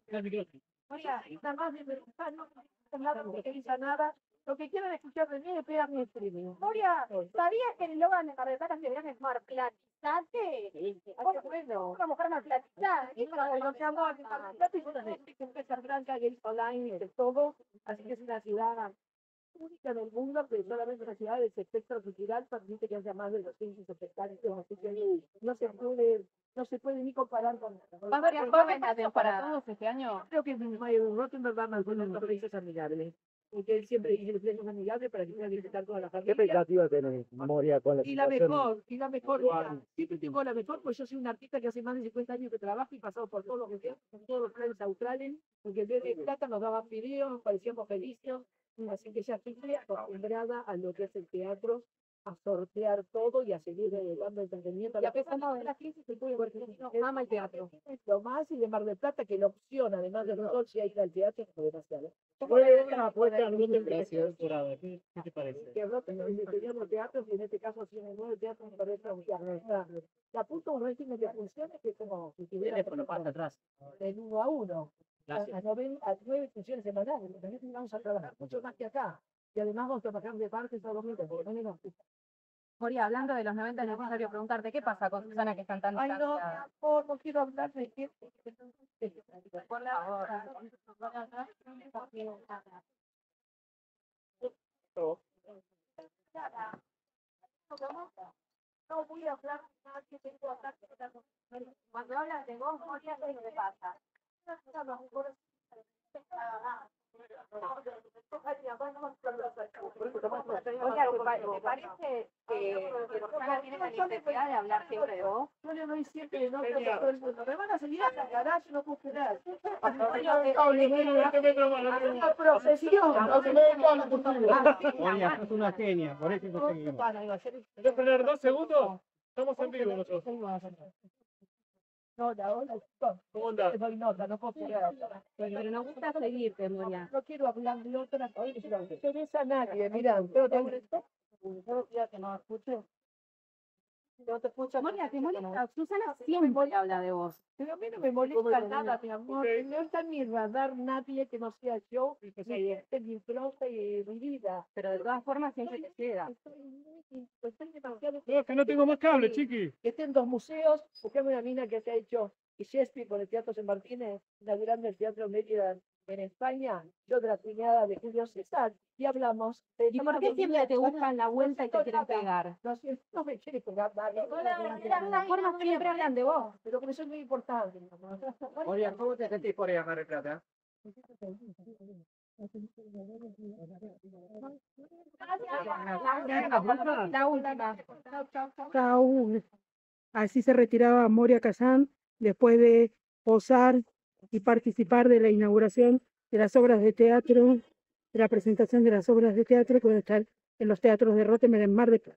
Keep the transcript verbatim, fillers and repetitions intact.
Oiga, nada más de preguntar, no no nada, no utiliza nada. Lo que quieren escuchar de mí es pegar mi streaming. Moria, ¿sabías que el eslogan de carreteras deberían es marplatizante? ¿Cómo bueno? Una mujer marplatizada. Y para los amores, empresa blanca, gays online, de todo. Así que es una ciudad única en el mundo, pero solamente una ciudad de ese espectro cultural permite que haya más de doscientos espectáculos. Así que no se puede, no se puede ni comparar con. ¿Va a haber jóvenes para todos este año? Creo que en Rottenberg van a algunos países amigables. Porque él siempre dice que es amigable para que pueda visitar toda la familia. ¿Qué expectativa tenés, Moria, con la Y la situación? mejor, y la mejor, mira, siempre tengo la mejor, pues yo soy un artista que hace más de cincuenta años que trabajo y pasado por todos los museos, por todos los planes australes, porque en vez de plata nos daban videos, parecíamos felices, así que ya estoy muy acostumbrada a lo que es el teatro, a sortear todo y a seguir dando entretenimiento. Y a pesar de la crisis, el público argentino ama el teatro. Lo más, y de Mar del Plata, que la opción, además del sol, si hay que ir al teatro, es demasiado. Fue una apuesta al mundo de la ciudad dorada. ¿Qué qué te parece? Que Rottenberg diseñamos teatros y en este caso tiene nueve teatros me parece un teatro. La puta un régimen de funciones que es como si tuviera Teléfono, pasa atrás. de uno a uno. A, Gracias. a, nueve, a nueve funciones semanales. También vamos a trabajar mucho más que acá. Y además vamos a trabajar de parte todos los meses, porque no nos gusta. Moria, hablando de los noventa, es necesario preguntarte, ¿qué pasa con Susana que están tan Ay, no, mi amor, no quiero hablar de qué. Por favor. No voy a hablar de nada que tengo acá. Cuando hablas de vos, Moria, ¿qué te pasa? Moria, ¿te parece que Susana tiene la necesidad de hablar siempre de vos? Yo le doy siempre no todo el mundo. Me van a salir a la garaje, no puedo esperar. Una procesión. Moria, sos una genia, por eso conseguimos. ¿Querés frenar dos segundos? Estamos en vivo nosotros. No, la hora, ¿Cómo andás? te doy nota, no puedo esperar. Pero nos gusta seguirte, Moria. No quiero hablar de otra cosa. No interesa a nadie, mira. Pero te esto. Que no escuche. No te escucho. Moria, ¿te molesta? Susana siempre habla de vos. Pero a mí no me molesta nada, mi amor. No está en mi radar nadie que no sea yo, que esté mi prosa y mi vida. Pero de todas formas siempre te queda. Estoy muy- pues estoy demasiado. No, es que no tengo más cable, chiqui. Que estén dos museos, buscame una mina que se ha hecho y Shakespeare con el Teatro San Martínez, inaugurando el Teatro Mérida en España, yo de la cuñada de Julio César, y hablamos de... ¿Y por qué siempre te buscan la vuelta y te quieren pegar? No, sé, no me quiere pegar nadie. De todas formas siempre hablan de vos. Pero que eso es muy importante. mi amor. Moria, ¿cómo te sentís por ir a Mar del Plata? La última. Raúl. Así se retiraba Moria Kazán después de posar y participar de la inauguración de las obras de teatro, de la presentación de las obras de teatro que van a estar en los teatros de Rottenberg en Mar del Plata.